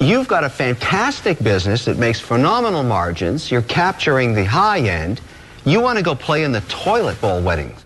You've got a fantastic business that makes phenomenal margins. You're capturing the high end. You want to go play in the toilet bowl wedding.